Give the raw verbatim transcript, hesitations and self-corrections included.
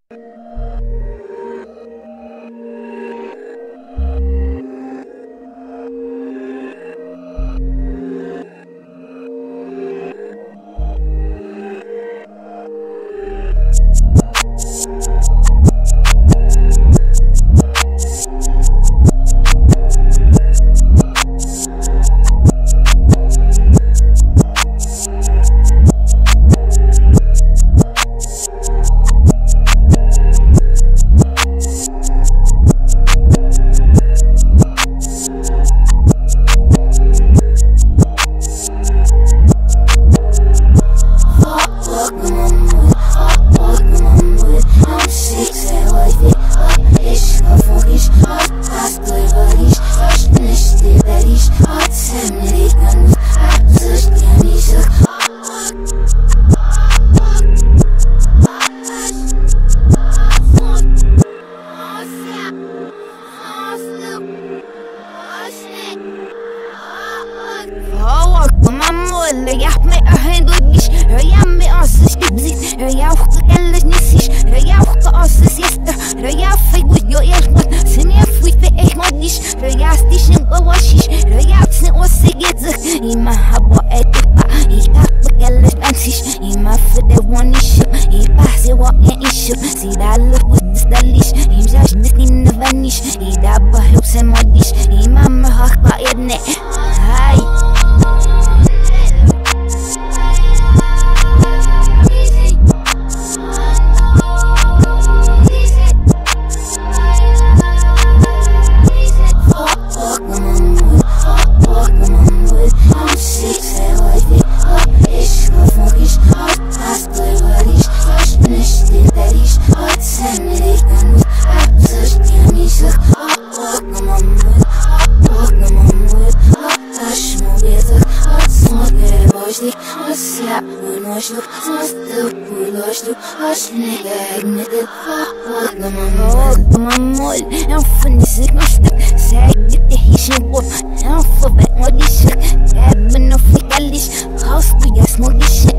ريح ما أهدوش ريح ما أصش تبزيد ريح وقلش نسيش ريح وقاصص يفتح ريح في وجو يشمط سنيا في فئة مديش ريح ستيشن قواشيش ريح تسن وسيجت زخ إما هبوا أتبع يتاق بقلش بنسيش إما فده ونيش يبحثي وقعيش سيدا لك ودستليش يمزاش نسنين نفنيش إذا بحيو سمديش إما مهاق بقيدنا هاي Osja, unoślub, został unoślub, aż nie gagnie ten fachor na mamol. Mamol, I'm funny sick, no stuck, sad, get the Haitian wolf, I'm for back, what this shit, I've been no freak, I leash, house, we got smoke this shit.